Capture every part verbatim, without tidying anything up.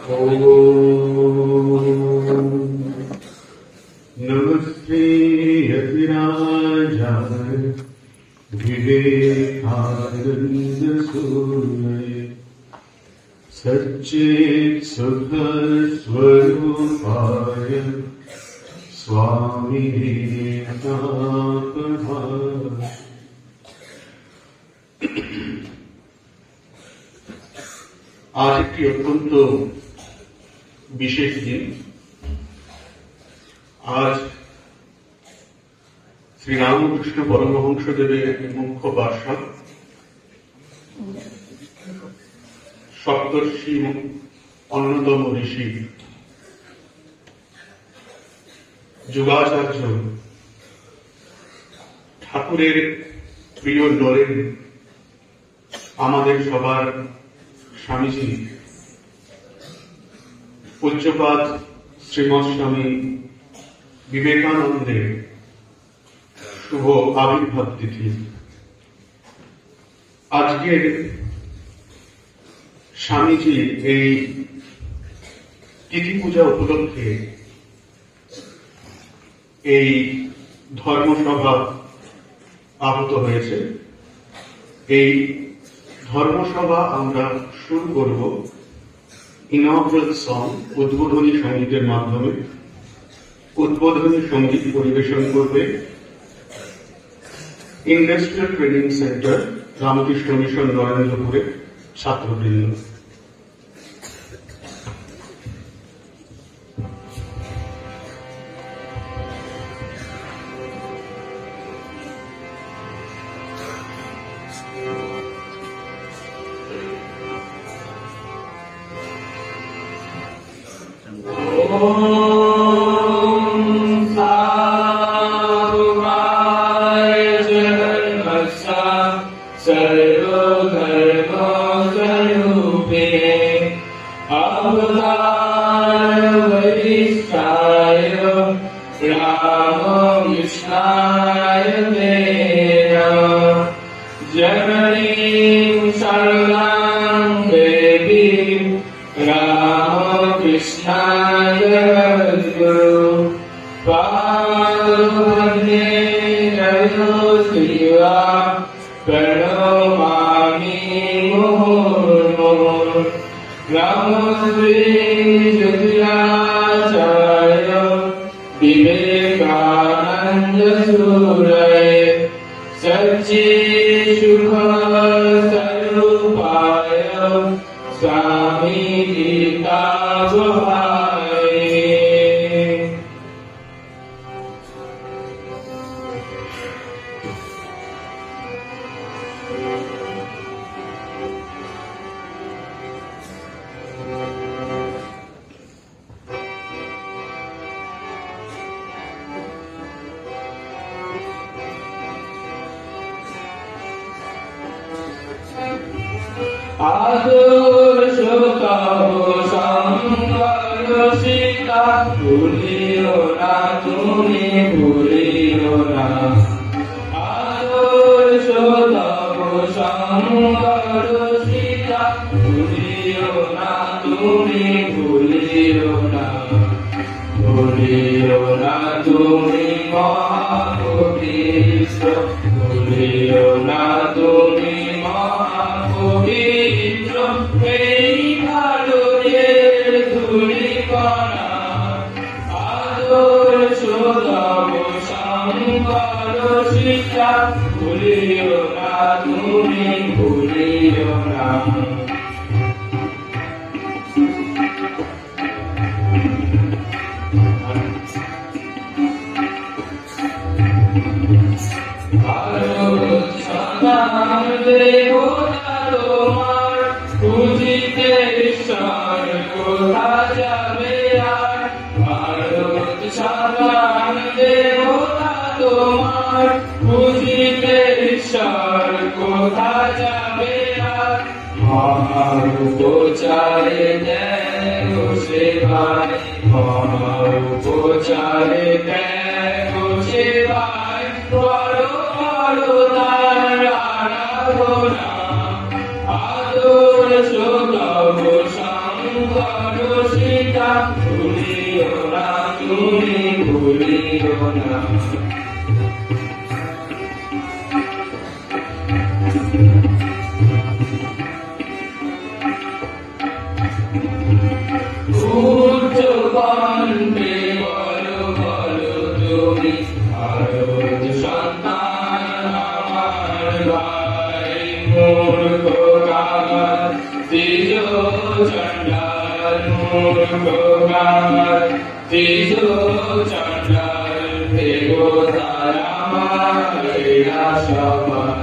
नमस्ते यतिराजाय विवेकानंद सूर्य सच्चित् सुख स्वरूपाय स्वामी आज একটি অত্যন্ত বিশেষ দিন। আজ শ্রী রামকৃষ্ণ পরমহংসদেবের মুখ্য বার্ষা, সপ্তর্ষি অন্যতম ঋষি যুগাচার্য ঠাকুরের প্রিয় নরেন, আমাদের সবার স্বামীজি পূজ্যপাদ শ্রীমৎ স্বামী বিবেকানন্দের শুভ আবির্ভাব তিথি। আজকের স্বামীজির এই তিথি পূজা উপলক্ষে এই ধর্মসভা আহত হয়েছে। এই ধর্মসভা আমরা শুরু করব ইনঅগ্রাল সং, উদ্বোধনী সঙ্গীতের মাধ্যমে। উদ্বোধনী সঙ্গীত পরিবেশন করবে industrial training centre, Ramakrishna Mission, নরেন্দ্রপুরের ছাত্রবৃন্দ। Ador, Shodab, Sham, করো সীতা ভুলিও না তুমি ভুলিও না উচ্চকণ্ঠে বলো বলো তুমি ভারত সন্তান আমার ভাই মূর্খ কামার তিজ চণ্ডাল মূর্খ কামার তিজ চণ্ডাল দেবতার আমার এরা সবাই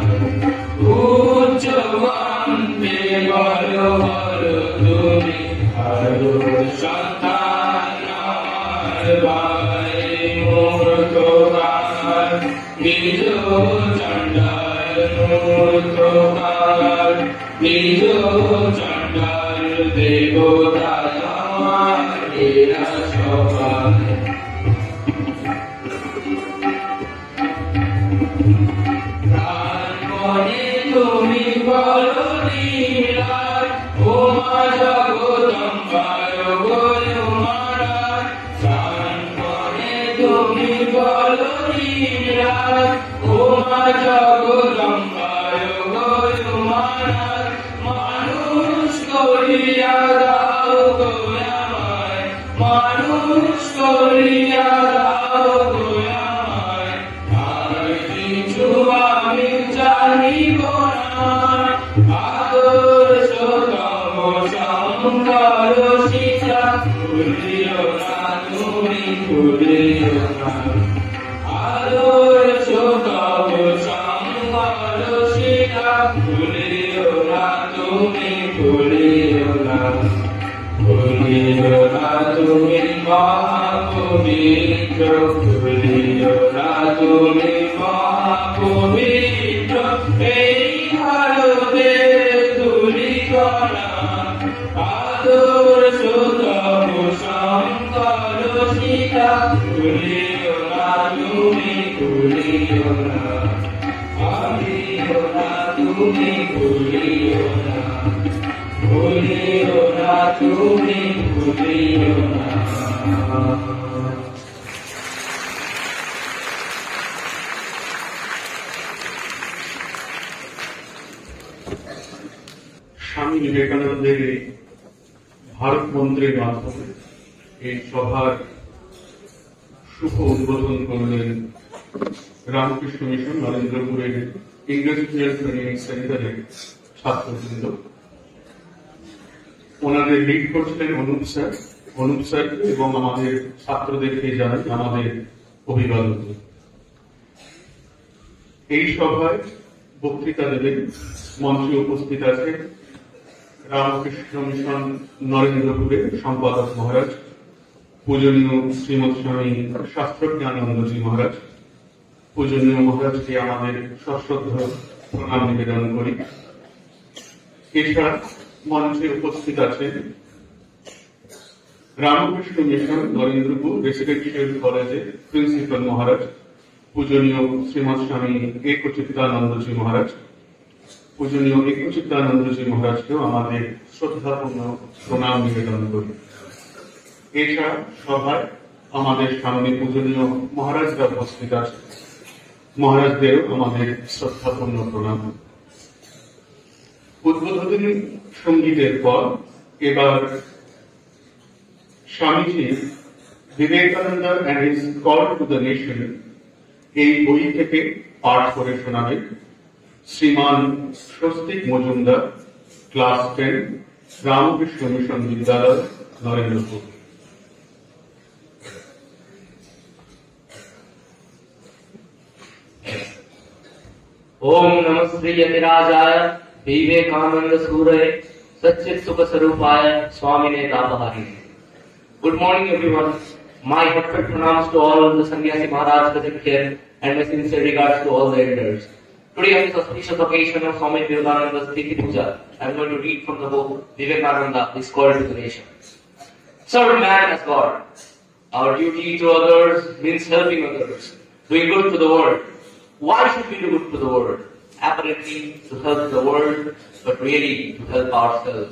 উচ্চকণ্ঠে বলো বলো তুমি ভারত সন্তান আমার ভাই মূর্খ কামার তিজ চণ্ডাল মূর্খ কামার তিজ চণ্ডাল দেবতা আমার এরা সবাই প্রাণপণে তুমি বলো লীলায় ও মা জগদম্বার গো মহারাজ প্রাণপণে তুমি বলো লীলায় ও মা জগদম্বার গো মহারাজ মানুষ করিয়া দাও গো আমায় মানুষ করিয়া দাও গো আমায় আর কিছু আমি চাহিব না আদর্শ তম শঙ্কর সীতা ভুলিও না তুমি ভুলিও না আদর্শ তম শঙ্কর সীতা ভুলিও না তুমি ভুলিও না ভুলিও না তুমি মহাপবিত্র ভুলিও না তুমি মহাপবিত্র এই ভারতের ধূলিকণা আদর্শ তম শঙ্কর সীতা ভুলিও না তুমি ভুলিও না ভাবিও না তুমি ভুলিও না ভুলিও না তুমি ভুলিও না স্বামী বিবেকানন্দের এই ভারত মন্ত্রের মাধ্যমে এই সভার শুভ উদ্বোধন করলেন রামকৃষ্ণ মিশন নরেন্দ্রপুরের ইংরেজি মিডিয়াম ট্রেনিং সেন্টারের ছাত্রবৃন্দ। ওনাদের লিড করছিলেন অনুপ স্যার অনুপ স্যার এবং আমাদের ছাত্রদেরকে জানাই আমাদের অভিবাদন। এই সভায় বক্তৃতা দেবেন মঞ্চে উপস্থিত আছে রামকৃষ্ণ মিশন নরেন্দ্রপুরের সম্পাদক মহারাজ পূজনীয় শ্রীমৎ স্বামী শাস্ত্রজ্ঞানন্দজি মহারাজ। পূজনীয় মহারাজকে আমাদের সশ্রদ্ধ প্রণাম নিবেদন করি। এছাড়া মঞ্চে উপস্থিত আছেন রামকৃষ্ণ মিশন নরেন্দ্রপুর রেসিডেন্সিয়াল কলেজের প্রিন্সিপাল মহারাজ পূজনীয় শ্রীমৎ স্বামী একচিত্তানন্দজি মহারাজ। পূজনীয় একচিত্তানন্দজি মহারাজকেও আমাদের শ্রদ্ধাপূর্ণ প্রণাম নিবেদন করি। এছাড়া সভায় আমাদের সামনে পূজনীয় মহারাজরা উপস্থিত আছে, মহারাজদেরও আমাদের শ্রদ্ধাপূর্ণ প্রণাম। উদ্বোধনী সঙ্গীতের পর এবার Swamiji Vivekananda and his call to the nation এই বই থেকে পাঠ করে শোনাবেন Sriman Swastik Majumdar, class ten, Ramakrishna Mission বিদ্যালয়, নরেন্দ্রপুর। ओम नमः श्री यतिराजाय विवेकानंद सूर्य सच्चित सुख स्वरूपाय स्वामिने तापहारी। Good morning everyone. My heartfelt pranams to all the sannyasi Maharaj present here and my sincere regards to all the elders. Today on this auspicious occasion of Swami Vivekananda's Tithi Puja, I am going to read from the book Vivekananda is Called to the Nation. Serve man as God. Our duty to others means helping others, doing good to the world. Why should we do good to the world? Apparently to help the world, but really to help ourselves.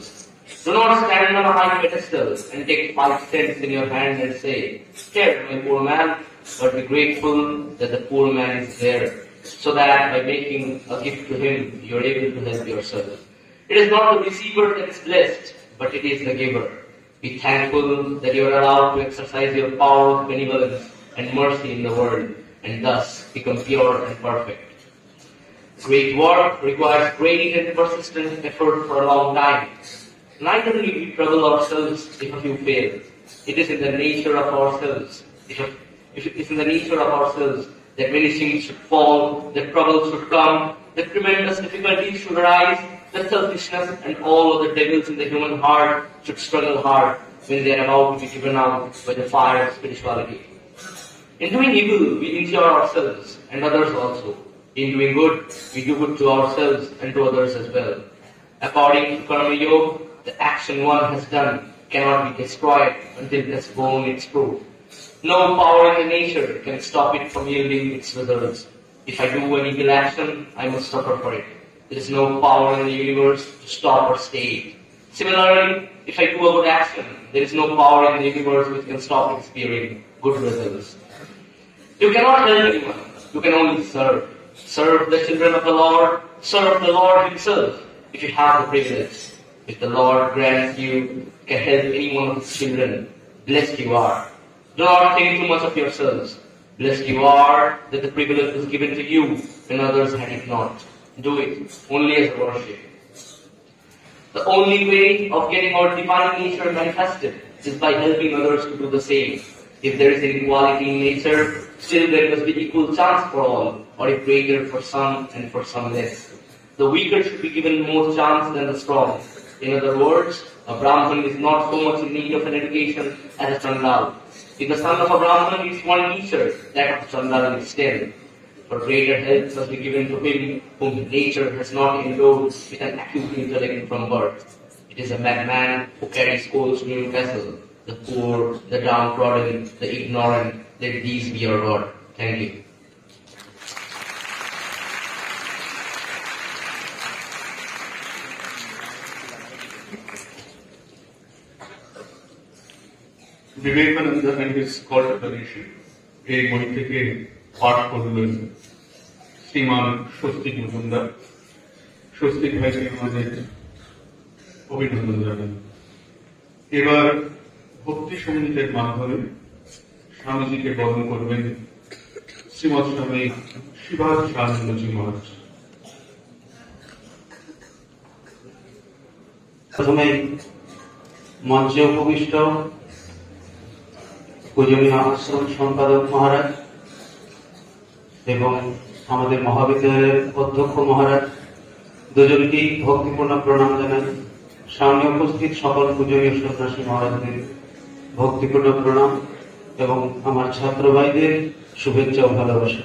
Do not stand on a high pedestal and take five cents in your hand and say, "Here, my poor man," but be grateful that the poor man is there, so that by making a gift to him, you are able to help yourself. It is not the receiver that is blessed, but it is the giver. Be thankful that you are allowed to exercise your power of benevolence and mercy in the world, and thus become pure and perfect. Great work requires great and persistent effort for a long time. Neither need we trouble ourselves if a few fail. It is in the nature of ourselves. If, a, if it is in the nature of ourselves that many things should fall, that troubles should come, that tremendous difficulties should arise, that selfishness and all of the devils in the human heart should struggle hard when they are about to be driven out by the fire of spirituality. In doing evil, we injure ourselves and others also. In doing good, we do good to ourselves and to others as well. According to Karma Yoga, the action one has done cannot be destroyed until it has borne its fruit. No power in the nature can stop it from yielding its results. If I do an evil action, I must suffer for it. There is no power in the universe to stop or stay it. Similarly, if I do a good action, there is no power in the universe which can stop its bearing good results. You cannot help anyone. You can only serve. Serve the children of the Lord. Serve the Lord Himself if you have the privilege. If the Lord grants you can help any one of His children, blessed you are. Do not think too much of yourselves. Blessed you are that the privilege was given to you when others had it not. Do it only as a worship. The only way of getting our divine nature manifested is by helping others to do the same. If there is inequality in nature, still there must be equal chance for all, or a greater for some and for some less. The weaker should be given more chance than the strong. In other words, a Brahman is not so much in need of an education as a Chandal. If the son of a Brahman is one teacher, that of a Chandal is ten. For greater help must be given to him whom nature has not endowed with an acute intellect from birth. It is a madman who carries coals to a vessel. The poor, the downtrodden, the ignorant, let these be your God. Thank you. Vivekananda and his call to the nation, এই বই থেকে পাঠ করলেন শ্রীমান স্বস্তিক মজুমদার। স্বস্তিক ভাইকে আমাদের অভিনন্দন জানান। এবার ভক্তি সঙ্গীতের মাধ্যমে স্বামীজিকে বরণ করবেন শ্রীমৎ স্বামী শিবানন্দজি মহারাজ। প্রথমে মঞ্চে উপবিষ্ট পূজনীয় আশ্রম সম্পাদক মহারাজ এবং আমাদের মহাবিদ্যালয়ের অধ্যক্ষ মহারাজ দুজনকেই ভক্তিপূর্ণ প্রণাম জানাই। সামনে উপস্থিত সকল পূজনীয় সন্ন্যাসী মহারাজদের ভক্তিপূর্ণ প্রণাম এবং আমার ছাত্র ভাইদের শুভেচ্ছা ও ভালোবাসা।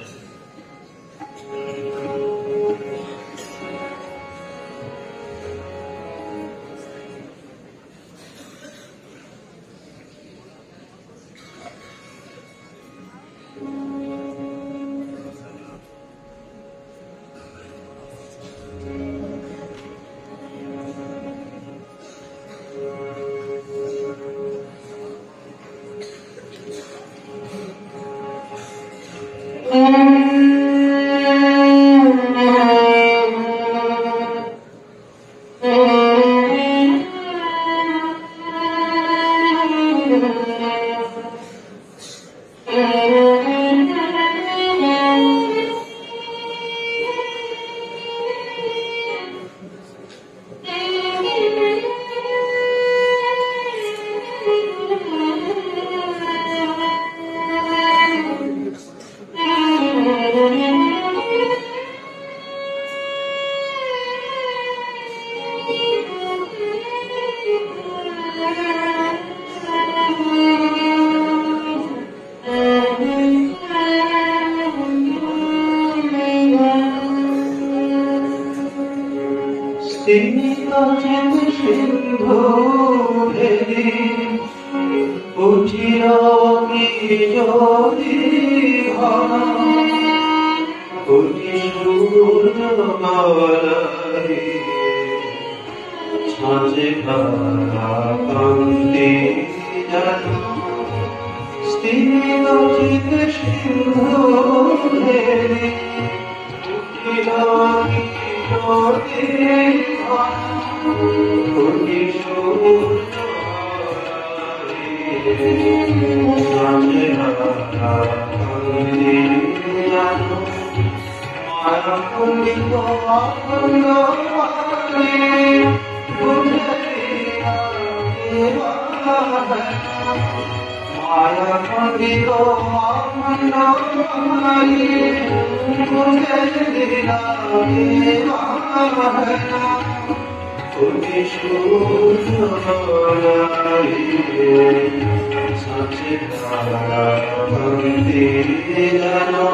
সাঁচে কান্তি জানো স্থির চিতে সিন্ধু ধেরে উঠিল কিশোরে কোটি সাঁচে কান্তি জানো মায়া পণ্ডিত মায়া পণ্ডিত সাঁচে কান্তি জানো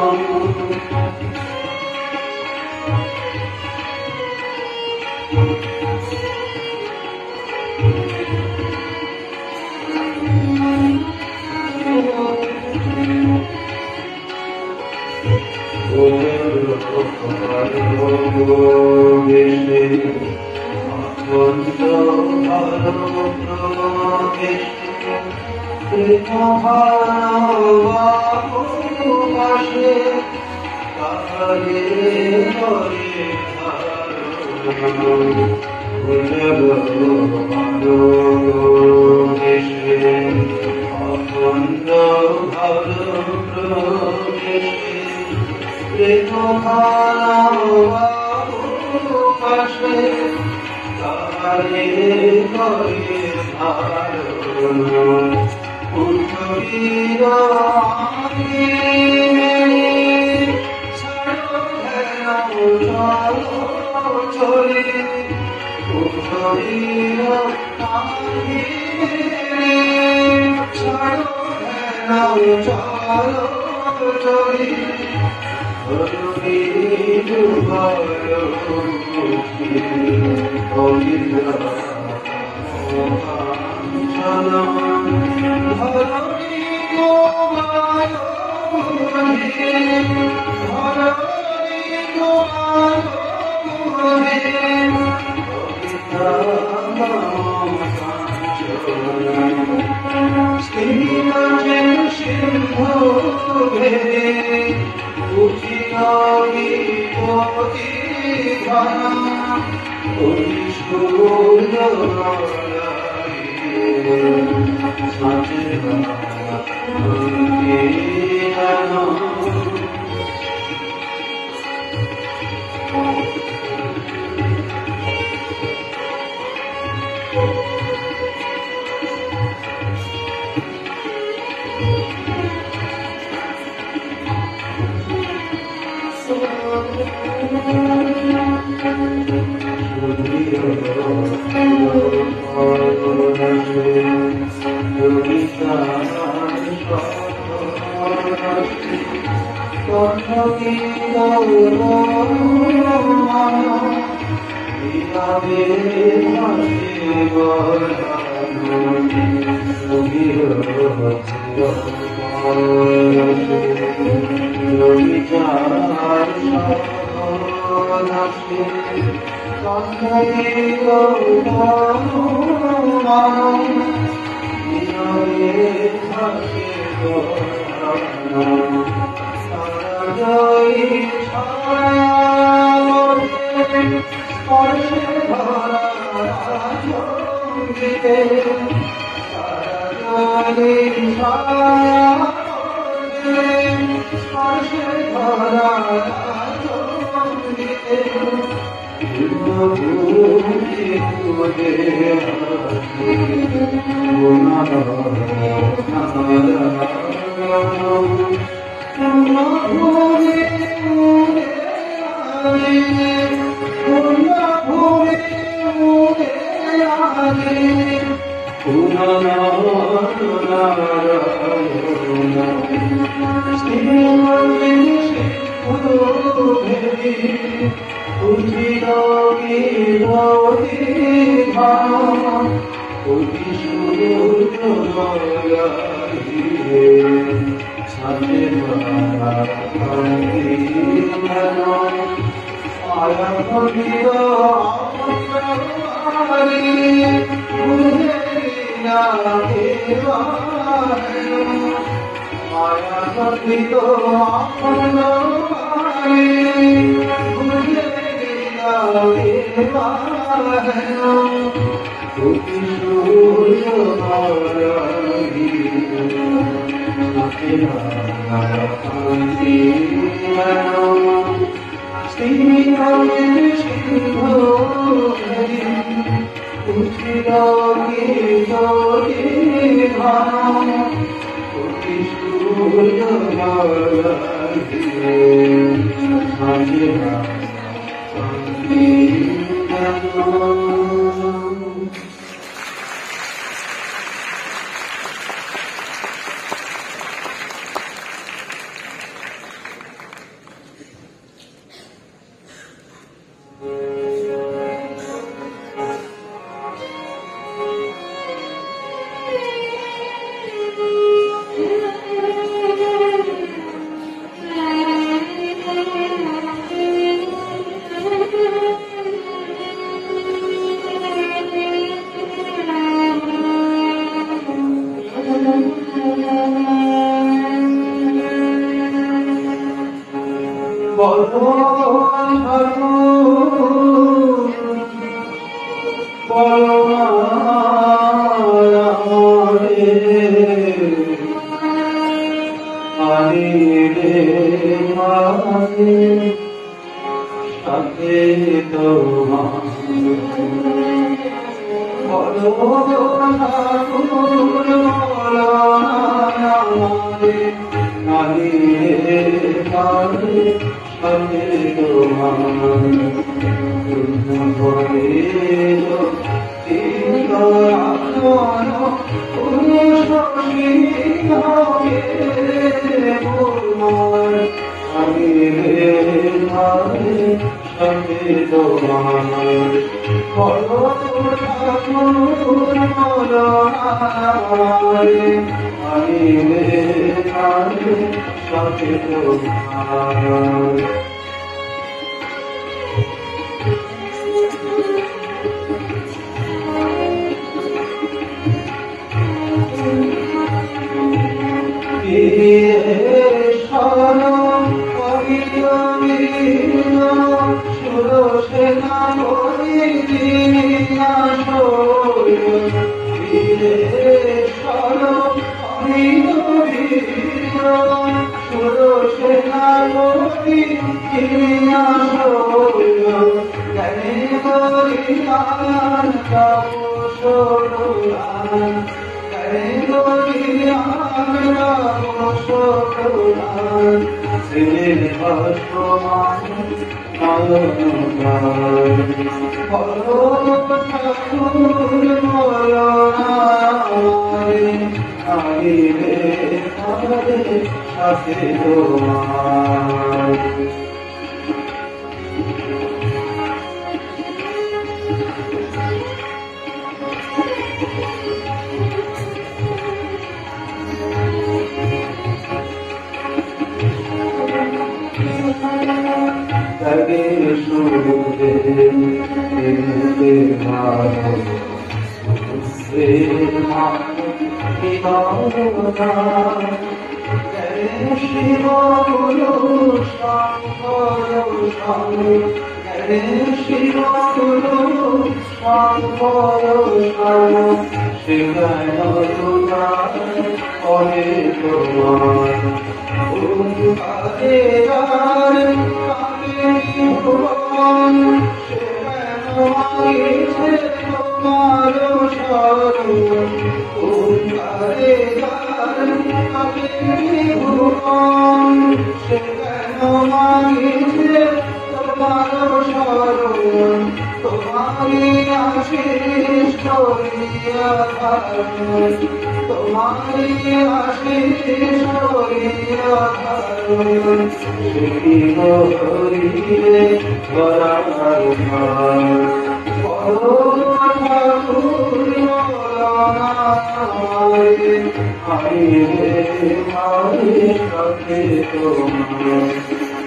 माया संगीत आपन मुझे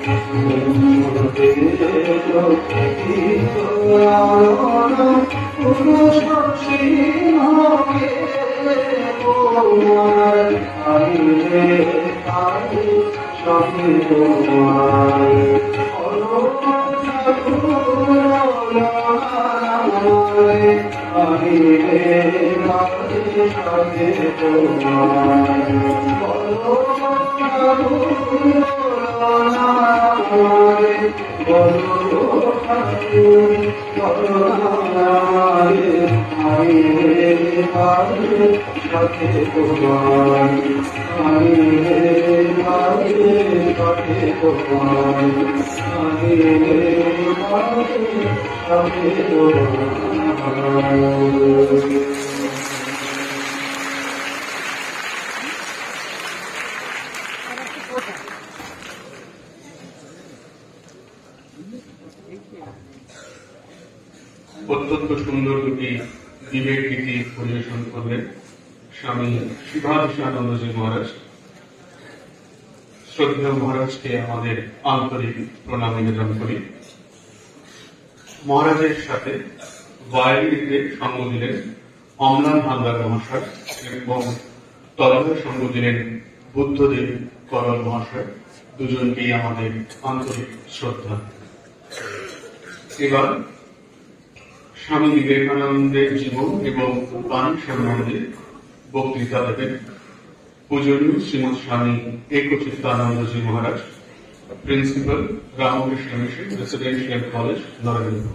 অত্যন্ত সুন্দর দুটি বিবেক গীতি পরিবেশন করলেন স্বামী শিবাধিশানন্দজি মহারাজ। শ্রদ্ধেয় মহারাজকে আমাদের আন্তরিক প্রণাম নিবেদন করি। মহারাজের সাথে বায়োলিতে সঙ্গ দিলেন অম্লান হালদার মহাশয় এবং তলবে সঙ্গ দিলেন বুদ্ধদেব করল মহাশয়। দুজনকেই আমাদের আন্তরিক শ্রদ্ধা। এবার স্বামী বিবেকানন্দের জীবন এবং বাণী সম্বন্ধে বক্তৃতা দেবেন পূজনীয় Srimat Swami Ekachittanandaji Maharaj, principal Ramakrishna Mission residential college Narendrapur.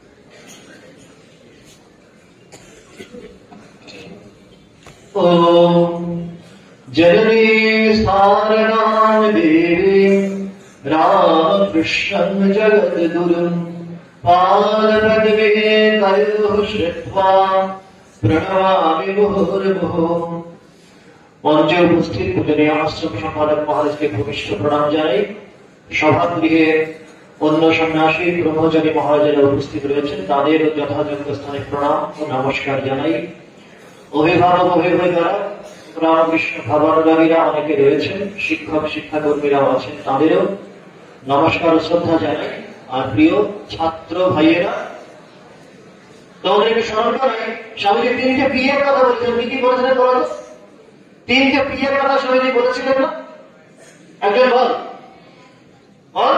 ओम जननी सारणां देवीं रामकृष्णं जगद्गुरुं पादपद्मे तयोः श्रुत्वा प्रणमामि मुहुर्मुहुः। মঞ্চে উপস্থিত পূজনীয় আশ্রম সম্পাদক মহারাজকে ভূমিষ্ঠ প্রণাম জানাই। সভাগৃহে অন্য সন্ন্যাসী ব্রহ্মচারী মহারাজেরা উপস্থিত রয়েছেন, তাদের যথাযোগ্য স্থানে প্রণাম ও নমস্কার জানাই। অভিভাবক অভিভাবিকারা, রামকৃষ্ণ ভাবানুরাগীরা অনেকে রয়েছেন, শিক্ষক শিক্ষাকর্মীরাও আছেন, তাদেরও নমস্কার ও শ্রদ্ধা জানাই। আর প্রিয় ছাত্র ভাইয়েরা, তোমাদেরকে স্মরণ করাই স্বামীজি তিনটে বিয়ের কথা বলেছেন। কি কি বলেছিলেন বলো? তিনটে বিয়ের কথা স্বামীজি বলেছিলেন না? একজন বল বল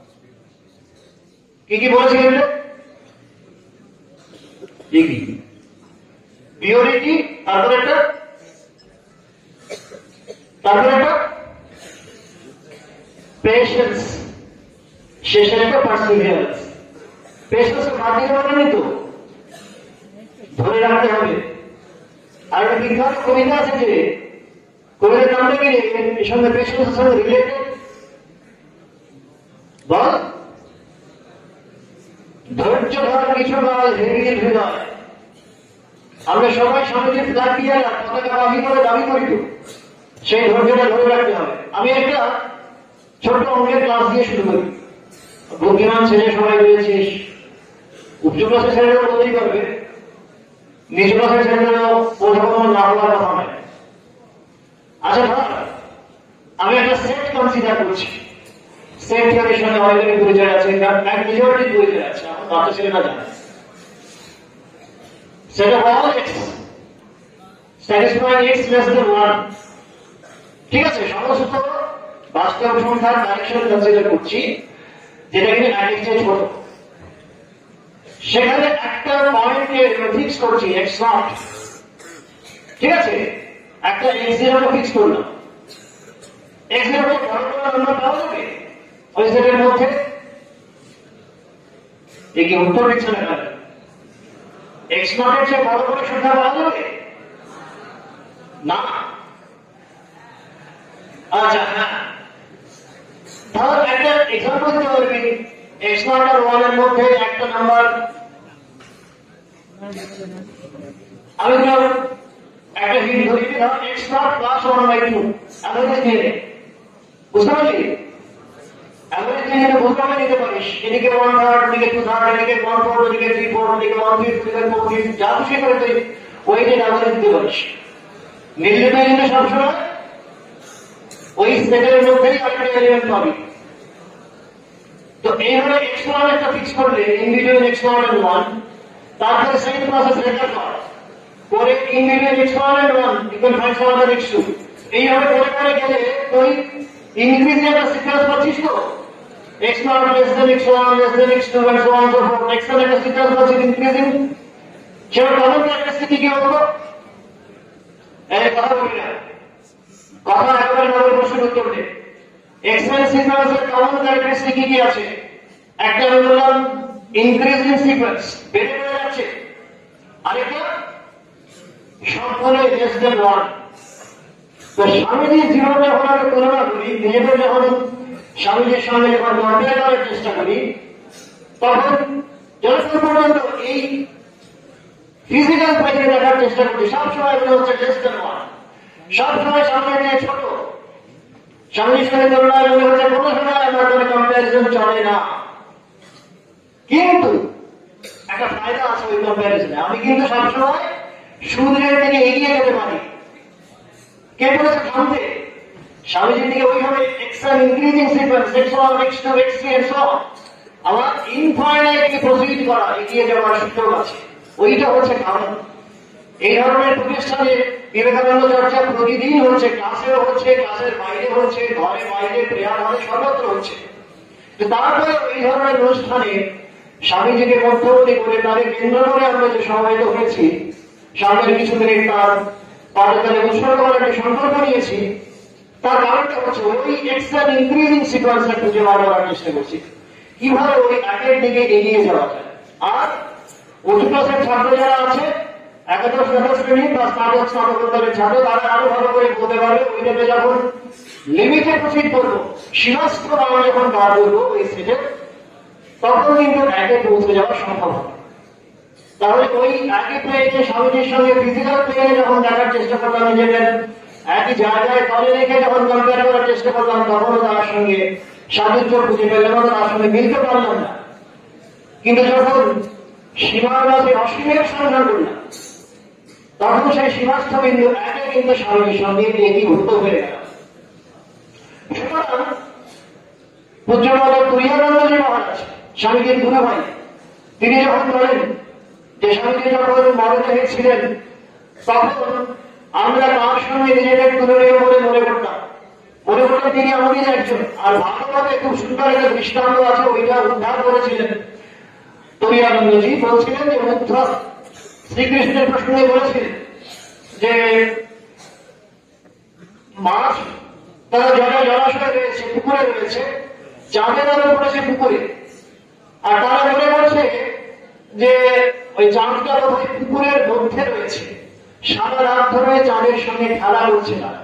কি কি বলেছিলেন? কি কি? পিওরিটি, তারপরে একটা তারপরে একটা পেশেন্স, শেষে একটা পার্সিভিয়ারেন্স। পেশেন্স বাদ দিতে পারেনি তো, ধরে রাখতে হবে। আর একটা বিখ্যাত কবিতা আছে, যে কবিতার নামটা কি এর সঙ্গে পেশেন্সের সঙ্গে রিলেটেড? বল। ধৈর্য ধর কিছু কাল হেরিয়ে হৃদয়। আমরা সবাই স্বামীজির ফ্ল্যাগ দিয়ে পতাকা বাহি করে দাবি করি, তো সেই ধৈর্যটা ধরে রাখতে হবে। আমি একটা ছোট্ট অঙ্কের ক্লাস দিয়ে শুরু করি। বুদ্ধিমান ছেলে সবাই রয়েছে, উচ্চ ক্লাসের ছেলেরাও বলতেই পারবে, নিচু ক্লাসের ছেলেরাও বোঝাপড়া না হওয়ার কথা নয়। আচ্ছা ধর, আমি একটা সেট কনসিডার করছি। সেট থিওরির সঙ্গে অনেকের পরিচয় আছে, মেজরিটির পরিচয় আছে, আমার বাচ্চা ছেলেরা জানে। Set of all x satisfying x less than one. ঠিক আছে, সমস্ত বাস্তব সংখ্যার কানেকশন কনসিডার করছি, যেটা কিন্তু এক চেয়ে ছোট। সেখানে একটা পয়েন্টকে ফিক্স করছি x নট। ঠিক আছে, একটা x জিরো ফিক্স করলাম। x জিরো বড় বড় নাম্বার পাওয়া যাবে ওই সেটের মধ্যে? এই কি উত্তর দিচ্ছে না? x নটের চেয়ে বড় বড় সংখ্যা পাওয়া যাবে না। আচ্ছা হ্যাঁ, তাহলে একটা এক্সাম্পল দিতে পারবি। x নট আর ওয়ান এর মধ্যে একটা নাম্বার, আমি ধর একটা হিট ধরি, ধর x naught plus one by two average নিয়ে, বুঝতে পারলি? অ্যাভারেজ নিয়ে যেটা বুঝতে পারলে নিতে পারিস। এদিকে ওয়ান থার্ড, এদিকে টু থার্ড, এদিকে ওয়ান ফোর্থ, এদিকে থ্রি ফোর্থ, এদিকে ওয়ান ফিফথ, এদিকে ফোর ফিফথ, যা খুশি করে তুই ওইটা অ্যাভারেজ দিতে পারিস। নির্দিষ্ট কিন্তু সবসময় ওই সেটের মধ্যেই আরেকটা এলিমেন্ট পাবি। এইভাবে এক্স ওয়ান একটা ফিক্স করলে individual x one and one, তারপরে সেম প্রসেস রেকর্ড করা, পরে individual x one and one equal find some other x two, এইভাবে করে করে গেলে তুই ইনক্রিজিং একটা সিকোয়েন্স পাচ্ছিস তো, x naught less than x one less than x two and so on so forth, x one একটা সিকোয়েন্স পাচ্ছিস ইনক্রিজিং। সেটা কমন ক্যারেক্টারিস্টিক কি হলো? এই কথা বলি না, কথা একেবারে নবীর প্রশ্নের উত্তর দে। এক্সপেন্স সিকোয়েন্সের কমন ক্যারেক্টারিস্টিক কি কি আছে? একটা আমি বললাম ইনক্রিজিং সিকোয়েন্স, বেড়ে বেড়ে যাচ্ছে, আরেকটা সবগুলোই লেস দেন ওয়ান। তো স্বামীজি জীবনে যখন আমরা তুলনা করি, নিজেদের যখন স্বামীজির সঙ্গে যখন কম্পেয়ার করার চেষ্টা করি, তখন যতক্ষণ পর্যন্ত এই ফিজিক্যাল পয়েন্টে দেখার চেষ্টা করি, সবসময় মনে হচ্ছে লেস দেন ওয়ান, সবসময় স্বামীজি নিয়ে ছোট, স্বামীজির সঙ্গে তুলনায় মনে হচ্ছে কোনো সময় আমার কোনো কম্প্যারিজন চলে না। কিন্তু একটা ফায়দা আছে ওই কম্প্যারিজনে, আমি কিন্তু সবসময় সূর্যের দিকে এগিয়ে যেতে পারি। কে বলেছে থামতে? স্বামীজির দিকে ওইভাবে extra increasing sequence x one x two x three and so on, আমার ইনফাইনাইটলি প্রসিড করা, এগিয়ে যাওয়ার সুযোগ আছে। ওইটা হচ্ছে কারণ। এই ধরনের প্রতিষ্ঠানে বিবেকানন্দ চর্চা প্রতিদিন হচ্ছে, ক্লাসেও হচ্ছে, ক্লাসের বাইরে হচ্ছে, ঘরে বাইরে প্রেয়ার হলে সর্বত্র হচ্ছে। তারপরে এই ধরনের অনুষ্ঠানে স্বামীজিকে মধ্যবর্তী করে তাদের কেন্দ্র করে আমরা যে সমাবেত হয়েছি, সামনের কিছু মিনিট তার পাঠকালে উৎসর্গ করার একটি সংকল্প নিয়েছি, তার কারণটা হচ্ছে ওই এক্সট্রা ইনক্রিজিং সিকোয়েন্সটা খুঁজে বার করার চেষ্টা করছি, কিভাবে ওই একের দিকে এগিয়ে যাওয়া যায়। আর উচ্চ ক্লাসের ছাত্র যারা আছে, একাদশ দ্বাদশ শ্রেণী বা স্নাতক স্নাতকোত্তরের ছাত্র, তারা আরো ভালো করে বলতে পারবে ওইটাতে যখন লিমিটে প্রসিড করবো, সীমাস্থ আমরা যখন বার করবো ওই সেটে, তখন কিন্তু একে পৌঁছে যাওয়া সম্ভব হবে। তাহলে ওই একই প্লেনে স্বামীজির সঙ্গে ফিজিক্যাল প্লেনে যখন দেখার চেষ্টা করলাম, নিজেদের একই জায়গায় তলে রেখে যখন কম্পেয়ার করার চেষ্টা করলাম, তখনও তার সঙ্গে সাযুজ্য খুঁজে পেলাম না, তার সঙ্গে মিলতে পারলাম না। কিন্তু যখন সীমার মাঝে অসীমের সন্ধান করলাম, তখন সেই সীমাস্থ বিন্দু একে কিন্তু স্বামীজির সঙ্গে একীভূত হয়ে গেল। সুতরাং পূজ্যপাদ তুরীয়ানন্দজি মহারাজ, স্বামীজির গুরু ভাই, তিনি যখন বলেন যে স্বামীজি যখন মরদেহে ছিলেন, তখন আমরা তার সঙ্গে নিজেদের তুলনীয় বলে মনে করতাম, মনে করতাম তিনি আমাদের একজন। আর ভাগবতে খুব সুন্দর একটা দৃষ্টান্ত আছে, ওইটা উদ্ধার করেছিলেন তুরীয়ানন্দজি। বলছিলেন যে উদ্ধব শ্রীকৃষ্ণের প্রসঙ্গে বলেছিলেন যে মাছ তারা জলে জলাশয় রয়েছে, পুকুরে রয়েছে, চাঁদের আলো পড়েছে পুকুরে, আর তারা মনে করছে যে ওই চাঁদটা ওই পুকুরের মধ্যে রয়েছে। সারা রাত ধরে চাঁদের সঙ্গে খেলা করছে তারা।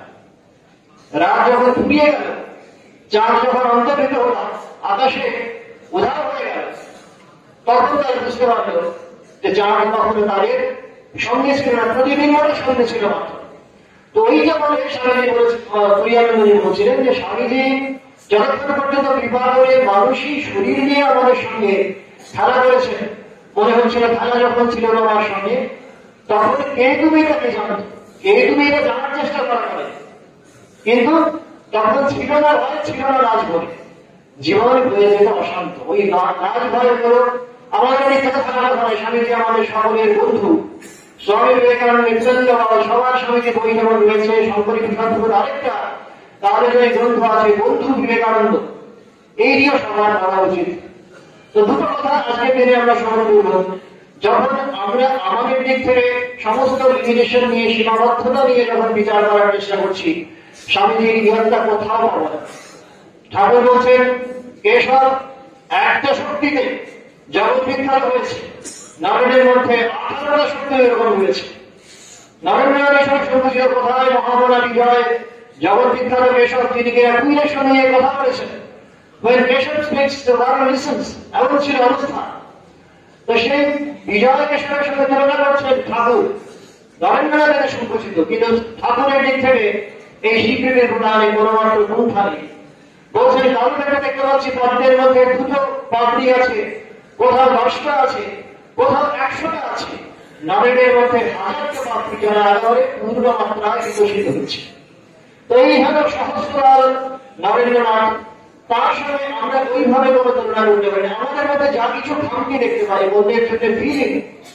রাত যখন ফুরিয়ে গেল, চাঁদ যখন অন্তর্হিত হল, আকাশে উধাও হয়ে গেল, তখন তারা বুঝতে পারল যে চাঁদ কখনো তাদের সঙ্গে ছিল না, প্রতিদিন মনে সঙ্গে ছিল মাত্র। তো ওইটা বলে স্বামীজি তুরীয়ানন্দজি বলছিলেন যে স্বামীজি যতক্ষণ পর্যন্ত কৃপা করে মানুষই শরীর নিয়ে আমাদের সঙ্গে খেলা করেছেন, মনে হচ্ছিল খেলা যখন ছিল না আমার সঙ্গে, তখন কে তুমি তাকে জানত, কে তুমি এটা জানার চেষ্টা করা করে, কিন্তু তখন ছিল না ভয়, ছিল না রাজ ভয়, জীবন হয়ে যেত অশান্ত। ওই রাজ ভয় হলো আমাদের ইচ্ছা থাকার ভয়। স্বামীজি আমাদের সকলের বন্ধু, স্বামী বিবেকানন্দ নিত্যানন্দ সবার স্বামীজি বই যেমন রয়েছে, শঙ্করী কৃষ্ণান্তর আরেকটা তাদের যে গ্রন্থ আছে বন্ধু বিবেকানন্দ, এই নিয়েও সবার পড়া উচিত। তো দুটো কথা আজকে দিনে আমরা স্মরণ করব। যখন আমরা আমাদের দিক থেকে সমস্ত লিমিটেশন নিয়ে, সীমাবদ্ধতা নিয়ে যখন বিচার করার চেষ্টা করছি, স্বামীজির ইহারটা কোথাও পাবো না। ঠাকুর বলছেন কেশব একটা শক্তিতে জগৎ বিখ্যাত হয়েছে, নারায়ণের মধ্যে আঠারোটা শক্তি এরকম হয়েছে। নরেন্দ্র সংস্কৃত কোথায় মহামনা বিজয় জগৎ বিখ্যাত কেশব, তিনি কুইলেশন নিয়ে কথা বলেছেন। When Keshav speaks, the world listens. এমন ছিল অবস্থা। তো সেই বিজয় কেশবের সঙ্গে তুলনা করছেন ঠাকুর। নরেন্দ্রনাথের সংকুচিত, কিন্তু ঠাকুরের দিক থেকে এই স্বীকৃতির প্রণালী কোনো মাত্র পন্থা নেই। বলছেন কালুটাকে দেখতে পাচ্ছি পদ্মের মধ্যে দুটো পাপড়ি আছে, কোথাও দশটা আছে, কোথাও একশোটা আছে। নরেনের মধ্যে হাজারটা পাপড়ি যারা আগে পূর্ণ মাত্রায় বিকশিত হচ্ছে। তো এই হল সহস্রাল নরেন্দ্রনাথ। তার সঙ্গে আমরা ওইভাবে কোনো তুলনা করতে পারি। আমাদের মধ্যে যা কিছু খামতি দেখতে পাই, মনের ক্ষেত্রে ফিলিং,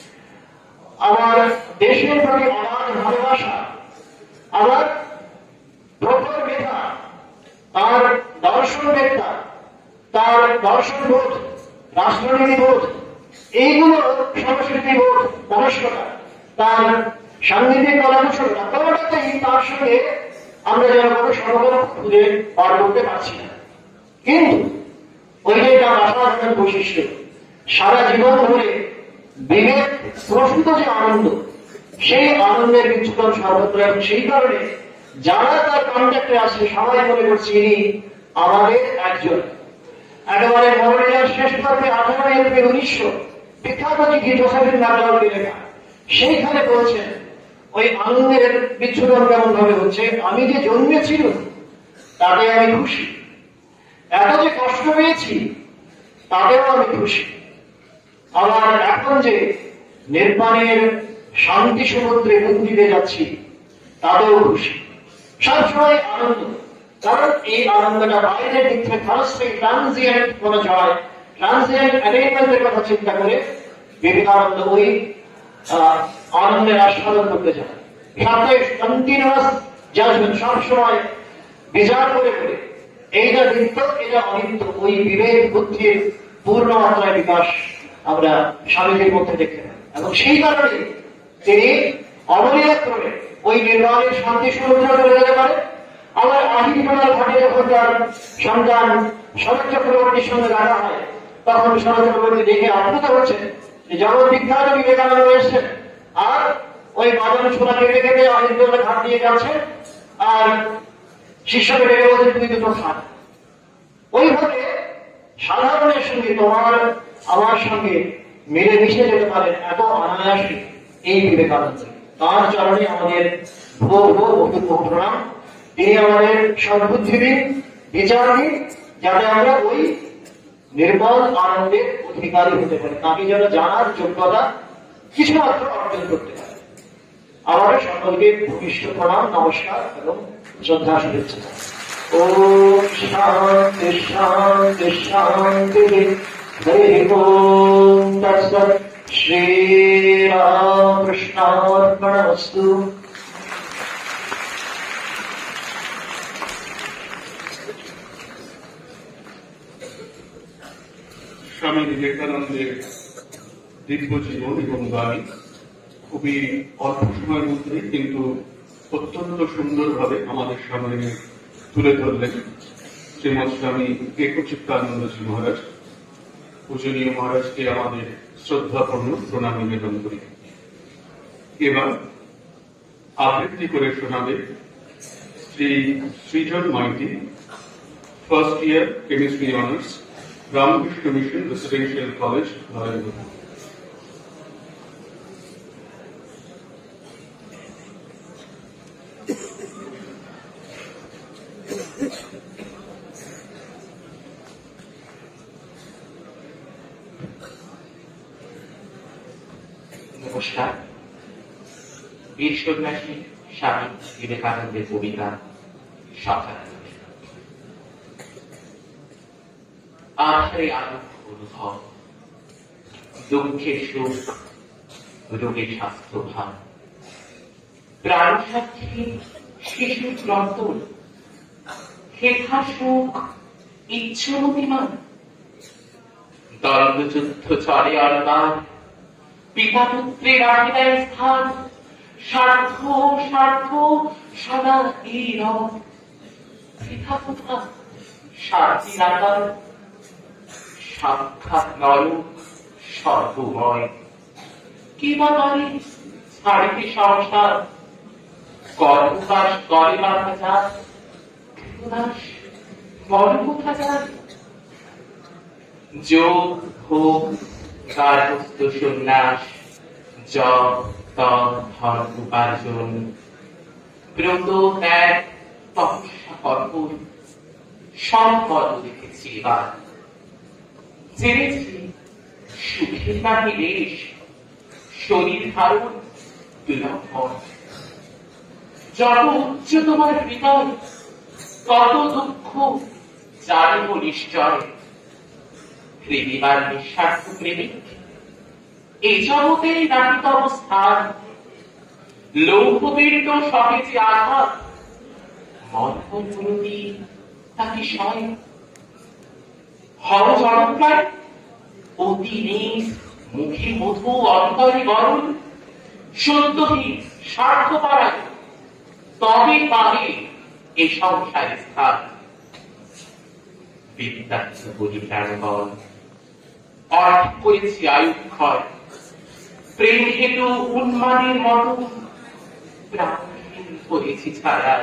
আমার দেশের প্রতি অগাধ ভালোবাসা, আমার প্রখর মেধা, তার দর্শন বেত্তা, তার দর্শন বোধ, রাষ্ট্রনীতি বোধ, এইগুলো সংস্কৃতি বোধ, মনস্কতা, তার সাংগীতিক কলাকুশলতা, কোনোটাতেই তার সঙ্গে আমরা যেন কোনো সমকক্ষ খুঁজে পার করতে পারছি না। কিন্তু ওই যে তার অসাধারণ বৈশিষ্ট্য, সারা জীবন ধরে বিবেক প্রসূত যে আনন্দ, সেই আনন্দের বিচ্ছুরণ সর্বত্র। এবং সেই কারণে যারা তার কন্ট্যাক্টে আসে সবাই মনে করছে ইনি আমাদের একজন। একেবারে মনোরঞ্জন শেষ পর্বে আঠারোই এপ্রিল উনিশশো বিখ্যাত চিঠি জোসেফিন ম্যাকডাউয়েলকে লেখা, সেইখানে বলছেন ওই আনন্দের বিচ্ছুরণ কেমন ভাবে হচ্ছে, আমি যে জন্মেছিল তাতে আমি খুশি, এত যে কষ্ট পেয়েছি তাতেও আমি খুশি, আবার এখন যে নির্বাণের শান্তি সমুদ্রে মুখ দিতে যাচ্ছি তাতেও খুশি। সবসময় আনন্দ, কারণ এই আনন্দটা বাইরের দিক থেকে ক্ষণস্থায়ী ট্রানজিয়েন্ট কোনো জয়, ট্রানজিয়েন্ট অ্যারেঞ্জমেন্টের কথা চিন্তা করে বিবেকানন্দ ওই আনন্দের আস্বাদন করতে চান। সাথে কন্টিনিউয়াস জাজমেন্ট, সবসময় বিচার করে করে এইটা নিত্য, এটা অনিত্য, ওই বিবেক বুদ্ধির পূর্ণ মাত্রায় বিকাশ আমরা স্বামীজির মধ্যে দেখতে পাই। এবং সেই কারণে তিনি অবলীলাক্রমে ওই নির্বাণের শান্তি সমুদ্র চলে যেতে পারে। আবার আহিরিপাড়ার ঘাটে যখন তার সন্তান শরৎ চক্রবর্তীর সঙ্গে দেখা হয়, তখন শরৎ চক্রবর্তী দেখে আপ্লুত হচ্ছেন যে জগৎ বিখ্যাত বিবেকানন্দ এসছেন, আর ওই বাজানো ছোলা কেটে কেটে আহিরিপাড়ার ঘাট দিয়ে যাচ্ছে, আর শিষ্যকে ডেকে বলছেন তুই দুটো খান। ওইভাবে সাধারণের সঙ্গে তোমার আমার সঙ্গে মিলে মিশে যেতে পারেন এত অনায়াসে এই বিবেকানন্দ। তার চরণে আমাদের বহু বহু বহু প্রণাম। তিনি আমাদের সদ্বুদ্ধি দিন, বিচার দিন, যাতে আমরা ওই নির্মল আনন্দের অধিকারী হতে পারি, তাকে যেন জানার যোগ্যতা কিছুমাত্র অর্জন করতে পারে। আমাদের সকলকে ভূমিষ্ঠ প্রণাম, নমস্কার এবং শ্রদ্ধা শুভেচ্ছা। ওম শান্তি শান্তি শান্তি। হরি ওম তৎসৎ। শ্রীরামকৃষ্ণার্পণমস্তু। স্বামী বিবেকানন্দের দিব্য জীবন এবং বাণী খুবই অল্প সময়ের মধ্যে কিন্তু অত্যন্ত সুন্দরভাবে আমাদের সামনে তুলে ধরলেন শ্রীমৎ স্বামী একচিত্তানন্দজি মহারাজ। পূজনীয় মহারাজকে আমাদের শ্রদ্ধাপূর্ণ প্রণাম নিবেদন করি। এবার আবৃত্তি করে শোনাবে Shri Srijan Maity, first year chemistry honours, Ramakrishna Mission residential college, Narendra. নমস্কার। বীর সন্ন্যাসী স্বামী বিবেকানন্দের কবিতা সকাল। আধারে আলোক অনুভব, দুঃখের সুখ, রোগের স্বাস্থ্য ভাব, প্রাণসাক্ষী শিশু ক্রন্দন, হেথা সুখ ইচ্ছামতিমান, দ্বন্দ্বযুদ্ধ চলে আলবার, পিতা পুত্রের আকিদায় স্থান, স্বার্থ স্বার্থ সদা এই রব, পিতা কোথা শান্তি নাকার, সাক্ষাৎ নরক সর্বময়, কি বা পারে ছাড়িতে সংসার, গর্ভবাস করে বাধা যান, কৃতদাস বড় কোথা যান, যোগ ভোগ গার্হস্থ সন্ন্যাস, জপ তপ ধর্ম উপার্জন, ব্রত ত্যাগ তপস্যা কর্পূর, সব পদ দেখেছি এবার। জেনেছি সুখের নাহি দেশ, শরীর ধারণ দুলভন, যত উচ্চ তোমার হৃদয় তত দুঃখ জানিব নিশ্চয় কৃমিবার নিঃস্বার্থ প্রেমিক এই জগতের নাকি তব স্থান লৌহবীর্য সহেজে আঘাত মর্মমূলতি তাকে সয় হর জনপ্রায় অতি নিজ মুখে মধু অন্তরে গরম সত্যহী স্বার্থপরায় তবে পাবে এ সংসারে স্থান বিদ্যার্থ বলি প্রাণগণ অর্থ করেছি আয়ুক্ষয় প্রেম হেতু উন্মাদের মতো প্রাণহীন করেছি ছাড়া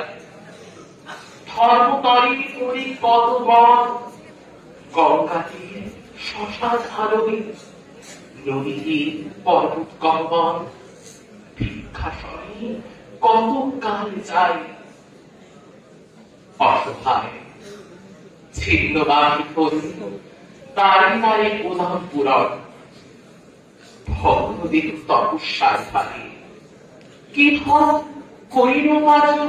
ধর্মতরে করি কত বন গঙ্গাতীর শ্মশান আরবে নদীর পর্বত কম্পন ভিক্ষাসনে কত কাল যায় অসহায় ছিন্নবাসী করি তারি তারে উদাম পুরন ভগ্নদের তপস্যার ভাগে কি ধর করিল পাচন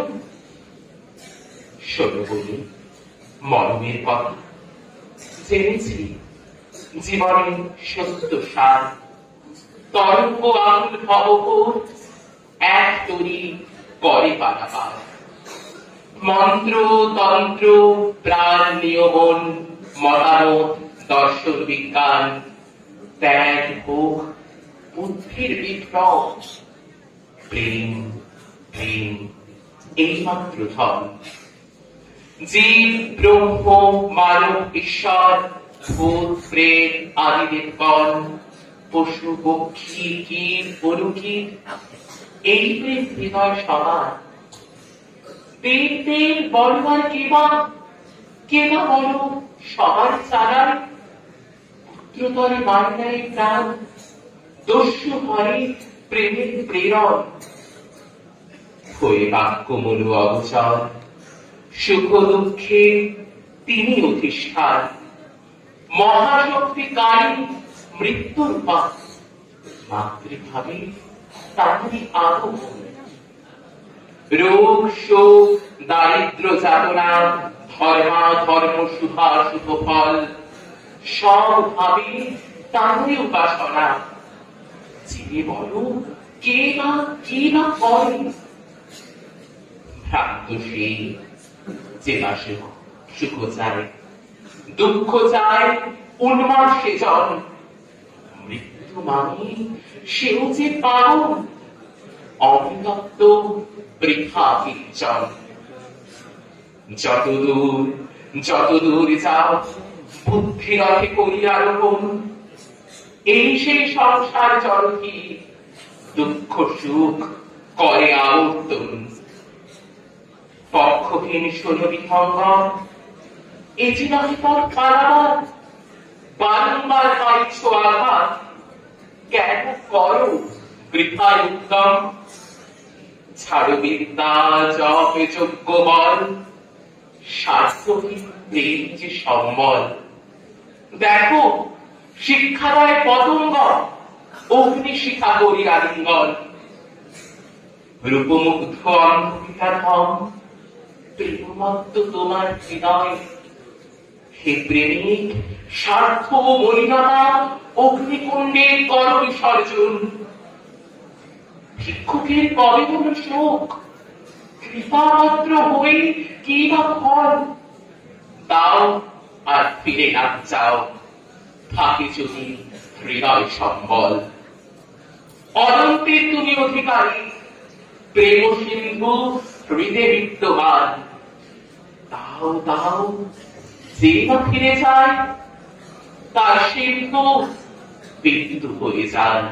শোনো বলি মর্মের কথা জেনেছি জীবনে সত্য সার তরঙ্গ আকুল ভবপুর এক তরি করে পারাপার মন্ত্র তন্ত্র প্রাণ নিয়মন মতামত দর্শন বিজ্ঞান ত্যাগ ভোগ বুদ্ধির বিপ্লব প্রেম প্রেম এইমাত্র ধন জীব ব্রহ্ম মানব ঈশ্বর ভূত প্রেত আদি দেবগণ পশু পক্ষী কীট পরুকীট এই প্রেম হৃদয় সবার দেবদের বলবার কেবা কেবা বলো সবার চালায় পুত্রতরে মান্যায় প্রাণ দস্যু হরে প্রেমের প্রেরণ হয়ে বাক্যমূল অবচর সুখ দুঃখে তিনি অধিষ্ঠান মহাশক্তিকারী মৃত্যুর পা মাতৃভাবে তাহারই আগমন রোগ শোক দারিদ্র যাতনা ধর্মা ধর্ম শুভা শুভ ফল সব ভাবে তাহারই উপাসনা যিনি বলো কে বা কে বা করে ভ্রান্ত সেই যে না সুখ চায় দুঃখ চায় উন্মাদ সে জন মৃত্যু মানে সেও যে পাগল অমৃতত্ব বৃথা বিচ্ছন যতদূর যতদূর যাও বুদ্ধি রথে করিয়া রোপণ এই সেই সংসার জলধি দুঃখ সুখ করে আবর্তন পক্ষহীন শোনো বিহঙ্গম এ জীবনে পর কারাবার বারংবার পাইছ আঘাত কেন করো বৃথায় উদ্যম ছাড়ো বিদ্যা জপ যোগ্য বল স্বার্থহীন প্রেম যে সম্বল দেখো শিক্ষালয় পতঙ্গ অগ্নি শিখা করি আলিঙ্গন রূপমুগ্ধ অন্ধপিতা ধম প্রেমমত্ত তোমার হৃদয় হে প্রেমিক স্বার্থ মলিনতা অগ্নিকুণ্ডে কর বিসর্জন ভিক্ষুকের কবে হল শোক কৃপামাত্র হয়ে কি বা ফল দাও আর ফিরে না যাও থাকে যদি হৃদয় সম্বল অনন্তের তুমি অধিকারী প্রেম সিন্ধু হৃদে বিদ্যমান দাও দাও যে বা ফিরে যায় তার সিন্ধু বিন্দু হয়ে যান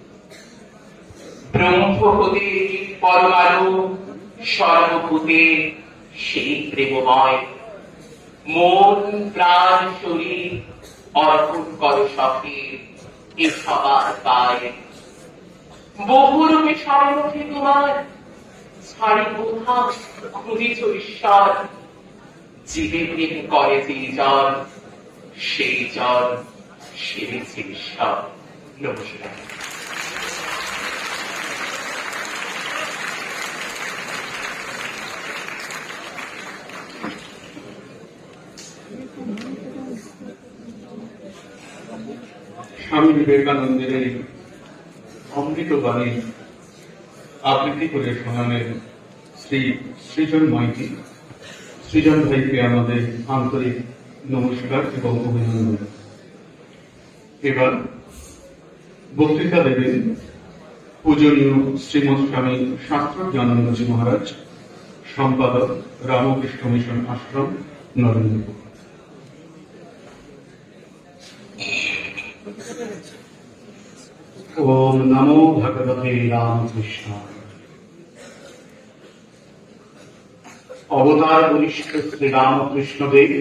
ব্রহ্ম হতে পরমাণু সর্বভূতে সেই প্রেমময় মন প্রাণ শরীর অর্পণ কর সখে এ সবার পায় বহুরূপে সম্মুখে তোমার ছাড়ি কোথা খুঁজিছ ঈশ্বর জীবে প্রেম করে যে জন সেই জন সেরেছে ঈশ্বর। নমস্কার। স্বামী বিবেকানন্দের এই অমৃত বাণী আবৃত্তি করে শোনালেন শ্রী সৃজন মাইতি। সৃজন ভাইকে আমাদের আন্তরিক নমস্কার এবং অভিনন্দন। এবার বক্তৃতা দেবেন পূজনীয় শ্রীমৎ স্বামী শাস্ত্রজ্ঞানন্দজি মহারাজ, সম্পাদক রামকৃষ্ণ মিশন আশ্রম, নরেন্দ্রপুর। ওম নমো ভগবতে রামকৃষ্ণ। অবতার বরিষ্ঠ শ্রী রামকৃষ্ণদেব,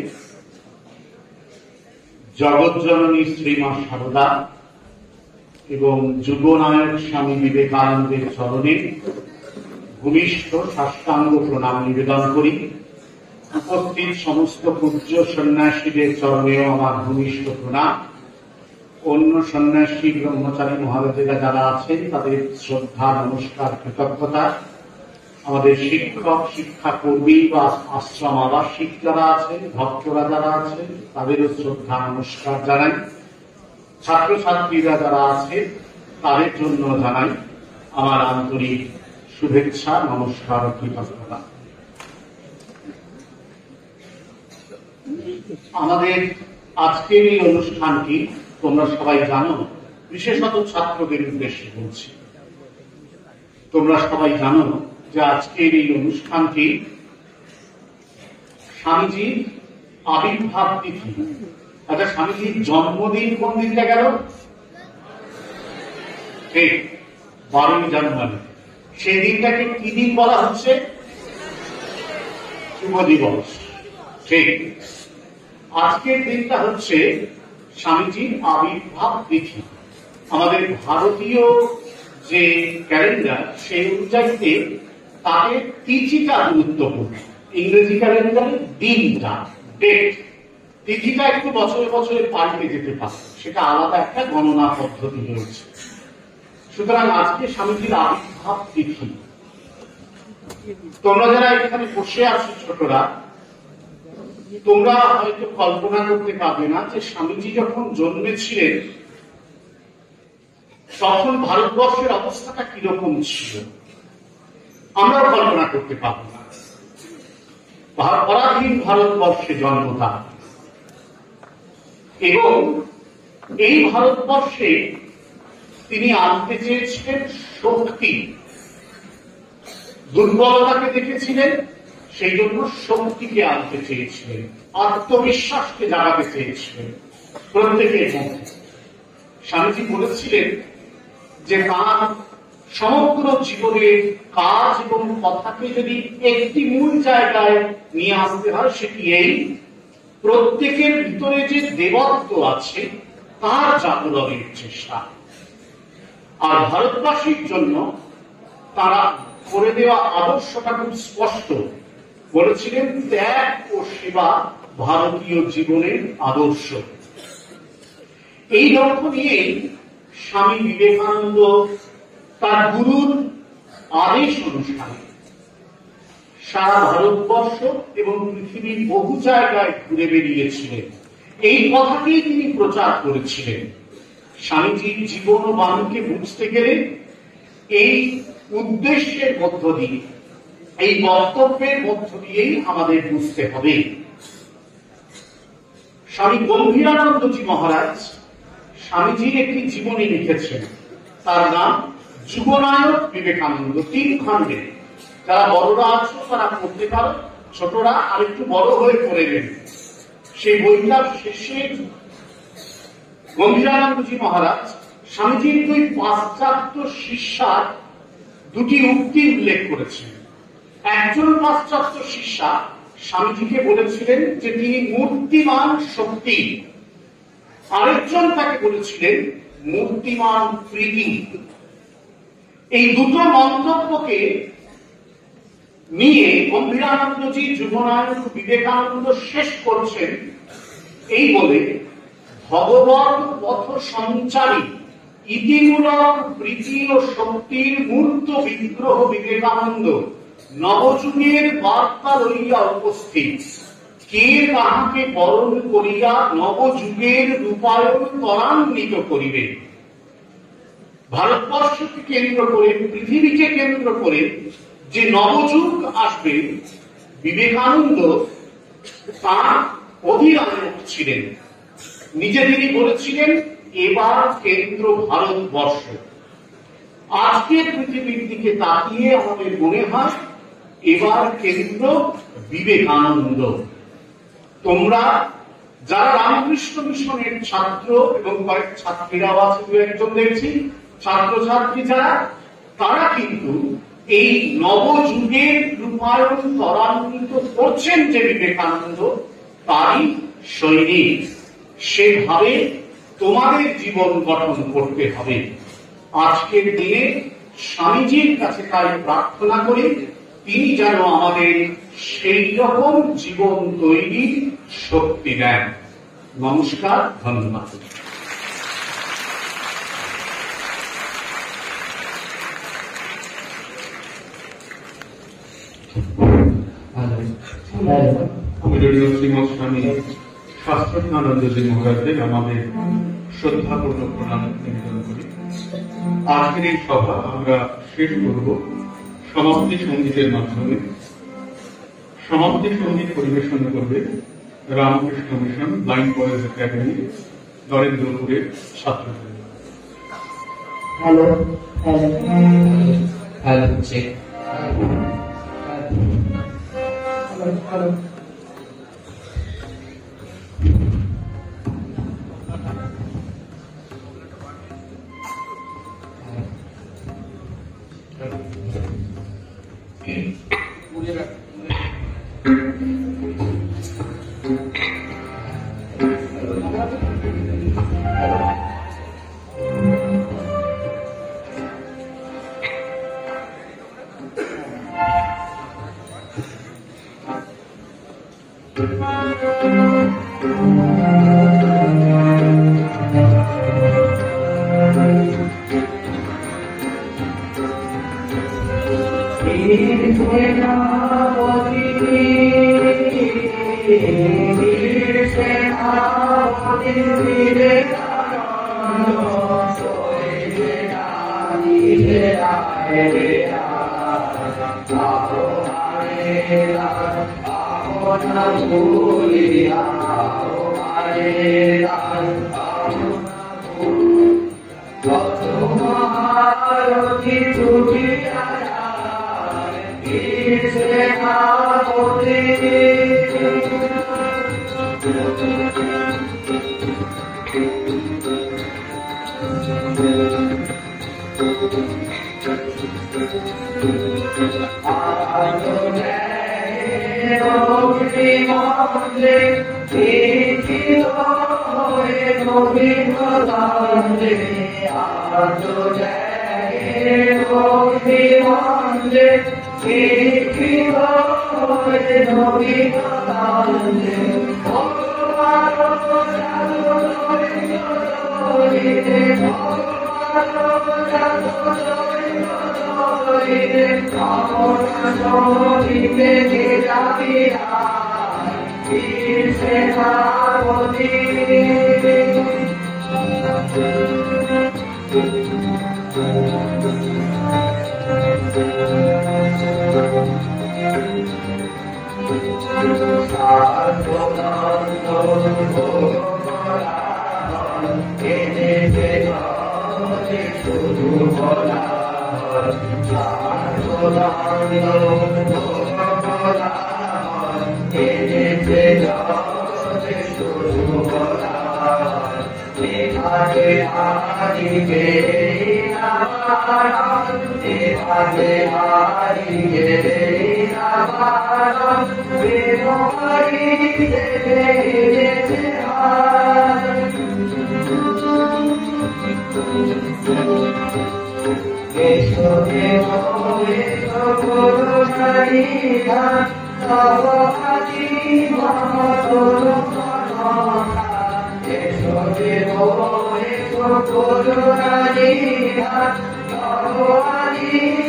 জগৎজননী শ্রীমা সারদা এবং যুগনায়ক স্বামী বিবেকানন্দের চরণে ভূমিষ্ঠ সাষ্টাঙ্গ প্রণাম নিবেদন করি। উপস্থিত সমস্ত পূজ্য সন্ন্যাসীদের চরণেও আমার ভূমিষ্ঠ প্রণাম। অন্য সন্ন্যাসী ব্রহ্মচারী মহারাজেরা যারা আছেন তাদের শ্রদ্ধা, নমস্কার, কৃতজ্ঞতা। আমাদের শিক্ষক, শিক্ষাকর্মী বা আশ্রম আবাসিক যারা আছেন, ভক্তরা যারা আছেন তাদেরও শ্রদ্ধা, নমস্কার জানাই। ছাত্রছাত্রীরা যারা আছে তাদের জন্য জানাই আমার আন্তরিক শুভেচ্ছা, নমস্কার ও কৃতজ্ঞতা। আমাদের আজকের এই অনুষ্ঠানটি তোমরা সবাই জানো, বিশেষত ছাত্রদের উদ্দেশ্যে বলছি। তোমরা সবাই জানো যে আজকের এই অনুষ্ঠানটি স্বামীজির আবির্ভাব তিথি। আচ্ছা, স্বামীজির জন্মদিন কোন দিনটা গেল? ঠিক বারোই জানুয়ারি। সেই দিনটাকে কি দিন বলা হচ্ছে? শুভ দিবস। ঠিক, আজকের দিনটা হচ্ছে স্বামীজির আবির্ভাব তিথি। আমাদের ভারতীয় যে ক্যালেন্ডার সেই অনুযায়ীতে তাদের তিথিটা গুরুত্বপূর্ণ। ইংরেজি ক্যালেন্ডারে দিনটা, ডেট, তিথিটা একটু বছরে বছরে পাল্টে যেতে পারে, সেটা আলাদা একটা গণনা পদ্ধতি রয়েছে। সুতরাং আজকে স্বামীজির আবির্ভাব তিথি। তোমরা যারা এখানে বসে আছো ছোটরা, তোমরা হয়তো কল্পনা করতে পারবে না যে স্বামীজি যখন জন্মেছিলেন তখন ভারতবর্ষের অবস্থাটা কিরকম ছিল। আমরাও কল্পনা করতে পারবো না। পরাধীন ভারতবর্ষে জন্ম তার, এবং এই ভারতবর্ষে তিনি আনতে চেয়েছিলেন শক্তি। দুর্বলতাকে দেখেছিলেন, সেই জন্য শক্তিকে আনতে চেয়েছিলেন, আত্মবিশ্বাসকে জাগাতে চেয়েছিলেন প্রত্যেকের মধ্যে। স্বামীজি বলেছিলেন যে তার সমগ্র জীবনের কাজ এবং কথাকে যদি একটি মূল জায়গায় নিয়ে আসতে হয়, সেটি এই প্রত্যেকের ভিতরে যে দেবত্ব আছে তার জাগরণের চেষ্টা। আর ভারতবাসীর জন্য তারা করে দেওয়া আদর্শটা খুব স্পষ্ট। বলেছিলেন ত্যাগ ও সেবা ভারতীয় জীবনের আদর্শ। এই লক্ষ্য নিয়েই স্বামী বিবেকানন্দ তার গুরুর আদেশ অনুসারে সারা ভারতবর্ষ এবং পৃথিবীর বহু জায়গায় ঘুরে বেরিয়েছিলেন। এই কথাকেই তিনি প্রচার করেছিলেন। স্বামীজির জীবন ও বাণীকে বুঝতে গেলে এই উদ্দেশ্যের মধ্য দিয়ে, এই বক্তব্যের মধ্য দিয়েই আমাদের বুঝতে হবে। স্বামী গম্ভীরানন্দজি মহারাজ স্বামীজির একটি জীবনী লিখেছেন, তার নাম যুগনায়ক বিবেকানন্দ, তিন খণ্ডে। যারা বড়রা আছো তারা পড়তে পারো, ছোটরা আর একটু বড় হয়ে পড়ে নেবে। সেই বইটার শেষে গম্ভীরানন্দজি মহারাজ স্বামীজির দুই পাশ্চাত্য শিষ্যার দুটি উক্তি উল্লেখ করেছেন। একজন পাশ্চাত্য শিষ্যা স্বামীজিকে বলেছিলেন যে তিনি মূর্তিমান শক্তি, আরেকজন তাকে বলেছিলেন মূর্তিমান প্রীতি। এই দুটো মন্তব্যকে নিয়ে গম্ভীরানন্দজি যুগনায়ক বিবেকানন্দ শেষ করছেন এই বলে, ভগবত পথ সঞ্চারী ইতিমূলক প্রীতি ও শক্তির মূর্ত বিগ্রহ বিবেকানন্দ নবযুগের বার্তা লইয়া উপস্থিত। কে তাহাকে বরণ করিয়া নবযুগের রূপায়ণ ত্বরান্বিত করিবে। ভারতবর্ষকে কেন্দ্র করে, পৃথিবীকে কেন্দ্র করে যে নবযুগ আসবে, বিবেকানন্দ তার অধিনায়ক ছিলেন। নিজে তিনি বলেছিলেন, এবার কেন্দ্র ভারতবর্ষ। আজকের পৃথিবীর দিকে তাকিয়ে আমাদের মনে হয় এবার কেন্দ্র বিবেকানন্দ। তোমরা যারা রামকৃষ্ণ মিশনের ছাত্র এবং কয়েক ছাত্রীরাও আছে, দু একজন দেখছি ছাত্রছাত্রী যারা, তারা কিন্তু এই নবযুগের রূপায়ণ ত্বরান্বিত করছেন যে বিবেকানন্দ, তারই সৈনিক। সেভাবে তোমাদের জীবন গঠন করতে হবে। আজকের দিনে স্বামীজির কাছে তাই প্রার্থনা করি, তিনি যেন আমাদের সেই রকম জীবন তৈরির শক্তি দেন। নমস্কার, ধন্যবাদ। পূজনীয় শ্রীমৎ স্বামী শাস্ত্রজ্ঞানন্দজি মহারাজদের আমাদের শ্রদ্ধাপূর্ণ প্রণাম নিবেদন করি। আজকের এই সভা আমরা শেষ করব সমাপ্তি সঙ্গীতের মাধ্যমে। সমাপ্তি সঙ্গীত পরিবেশন করবে Ramakrishna Mission blind boys academy নরেন্দ্রপুরের ছাত্রদের। Hello hello hello check hello hello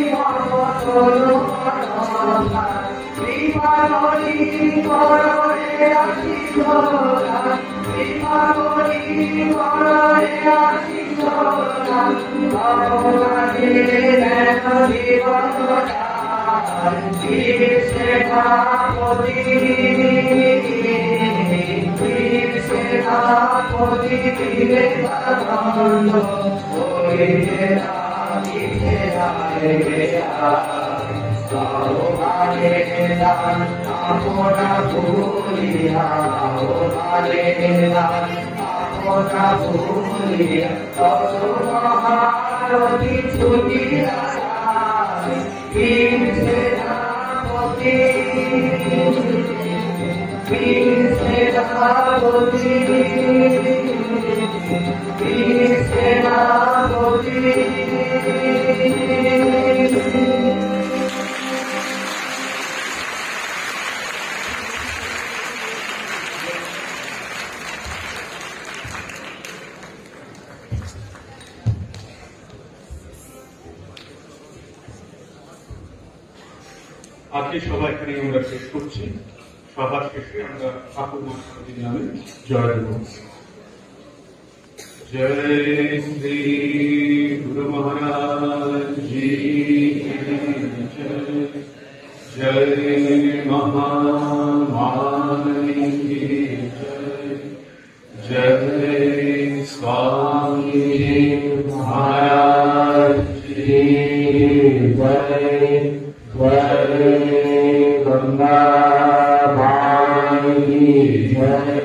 Viva আজকে সবাই এখানে আমরা শেষ করছি। সবার শেষে আমরা ঠাকুর মহাশয়ের নামে জয় দেব। জয় শ্রী গুরু মহারাজ জি জয়, জয় মহামাননী কি জয়, জয় স্বামী মহারাজ জি জয়, জয় গঙ্গা মাই জয়।